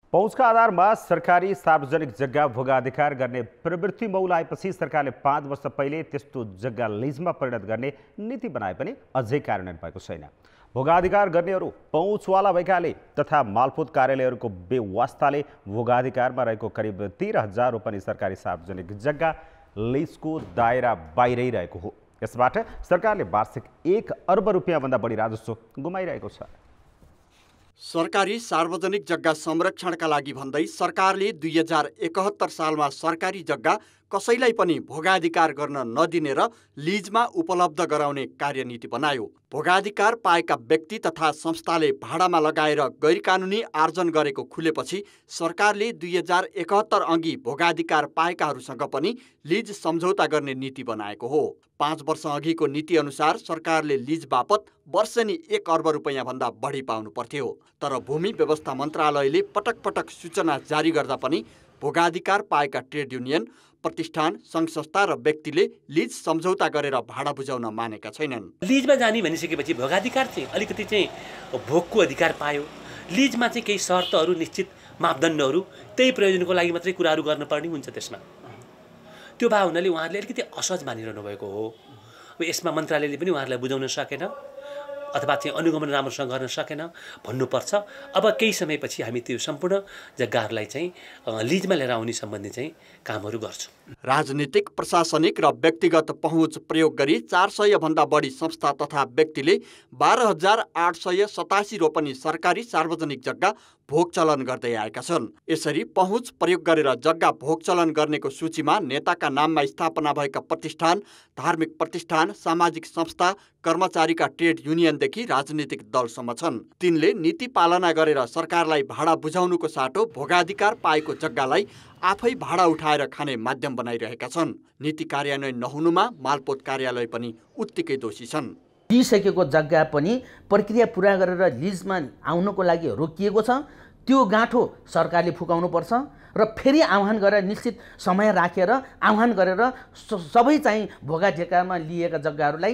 पहुँचका आधारमा सरकारी सार्वजनिक जग्गा भोगाधिकार गर्ने प्रवृत्ति मौलाएपछि सरकारले 5 वर्ष पहिले त्यस्तो जग्गा लिजमा परिणत गर्ने नीति बनाए पनि अझै कार्यान्वयन भएको छैन। भोगाधिकार गर्नेहरू पहुँचवाला भएकाले तथा मालपोत कार्यालयहरूको बेवास्ताले भोगाधिकारमा रहेको करिब 13,000 रोपनी सरकारी सार्वजनिक जग्गा लिजको दायरा बाहिरै रहेको हो। यसबाट सरकारले वार्षिक 1 अर्ब रुपियाँभन्दा बढी राजस्व गुमाइरहेको छ। सरकारी सार्वजनिक जग्गा संरक्षणका लागि भन्दै सरकारले 2071 सालमा सरकारी जग्गा कसैलाई पनि भोगाधिकार गर्न नदिने र लिजमा उपलब्ध गराउने कार्यनीति बनायो। भोगाधिकार पाएका व्यक्ति तथा संस्थाले भाडामा लगाएर गैरकानुनी आर्जन गरेको खुलेपछि सरकारले 2071 अघि भोगाधिकार पाएकाहरूसँग पनि लिज सम्झौता गर्ने नीति बनाएको हो। 5 वर्ष अघिको नीति अनुसार सरकारले लिज बापत वर्षेनी 1 अर्ब रुपियाँ भन्दा बढी पाउनु पर्थ्यो। तर भूमि व्यवस्था मन्त्रालयले पटक पटक सूचना जारी गर्दा पनि भोगाधिकार पाएका ट्रेड युनियन, प्रतिष्ठान, सङ्घ संस्था र व्यक्तिले लिज सम्झौता गरेर भाडा बुझाउन मानेका छैनन्। लिजमा जाने भनिसकेपछि भोगाधिकार चाहिँ अलिकति चाहिँ भोगको अधिकार पायो। लिजमा चाहिँ केही शर्तहरू, निश्चित मापदण्डहरू, त्यही प्रयोजनको लागि मात्रै कुराहरू गर्नुपर्ने हुन्छ। त्यसमा त्यो भए हुनाले उहाँहरूले अलिकति असहज मानिरहनु भएको हो। अब यसमा मन्त्रालयले पनि उहाँहरूलाई बुझाउन सकेन अथवा चाहिँ अनुगमन राम्रोसँग गर्न सकेन भन्नुपर्छ। अब केही समयपछि हामी त्यो सम्पूर्ण जग्गाहरूलाई चाहिँ लिजमा लिएर आउने सम्बन्धी चाहिँ कामहरू गर्छौँ। राजनीतिक, प्रशासनिक र व्यक्तिगत पहुँच प्रयोग गरी 400 भन्दा बढी संस्था तथा व्यक्तिले 12,887 रोपनी सरकारी सार्वजनिक जग्गा भोगचलन गर्दै आएका छन्। यसरी पहुँच प्रयोग गरेर जग्गा भोगचलन गर्नेको सूचीमा नेताका नाममा स्थापना भएका प्रतिष्ठान, धार्मिक प्रतिष्ठान, सामाजिक संस्था, कर्मचारीका ट्रेड युनियनदेखि राजनीतिक दलसम्म छन्। तिनले नीति पालना गरेर सरकारलाई भाडा बुझाउनुको साटो भोगाधिकार पाएको जग्गालाई आफै भाडा उठाएर खाने माध्यम बनाइरहेका छन्। नीति कार्यान्वयन नहुनुमा मालपोत कार्यालय पनि उत्तिकै दोषी छन्। दिइसकेको जग्गा पनि प्रक्रिया पुरा गरेर लिजमा आउनको लागि रोकिएको छ। त्यो गाँठो सरकारले फुकाउनुपर्छ र फेरि आह्वान गरेर निश्चित समय राखेर आह्वान गरेर सबै चाहिँ भोगाधिकारमा लिएका जग्गाहरूलाई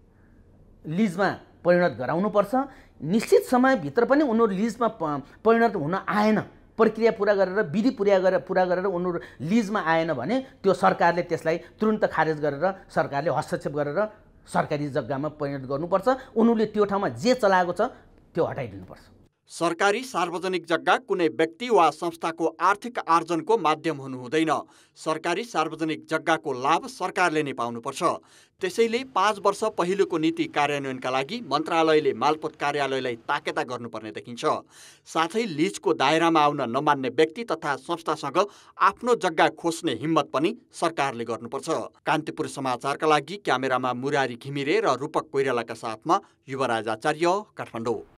लिजमा परिणत गराउनुपर्छ। निश्चित समयभित्र पनि उनीहरू लिजमा परिणत हुन आएन, प्रक्रिया पुरा गरेर विधि पुरा गरेर उनीहरू लिजमा आएन भने त्यो सरकारले त्यसलाई तुरुन्त खारेज गरेर सरकारले हस्तक्षेप गरेर सरकारी जग्गामा परिणत गर्नुपर्छ। उनीहरूले त्यो ठाउँमा जे चलाएको छ त्यो हटाइदिनुपर्छ। सरकारी सार्वजनिक जग्गा कुनै व्यक्ति वा संस्थाको आर्थिक आर्जनको माध्यम हुनु हुँदैन। सरकारी सार्वजनिक जग्गाको लाभ सरकारले नै पाउनुपर्छ। त्यसैले 5 वर्ष पहिलेको नीति कार्यान्वयनका लागि मन्त्रालयले मालपोत कार्यालयलाई ताकेता गर्नुपर्ने देखिन्छ। साथै लिजको दायरामा आउन नमान्ने व्यक्ति तथा संस्थासँग आफ्नो जग्गा खोज्ने हिम्मत पनि सरकारले गर्नुपर्छ। कान्तिपुर समाचारका लागि क्यामेरामा मुरारी घिमिरे र रूपक कोइरालाका साथमा युवराज आचार्य, काठमाडौँ।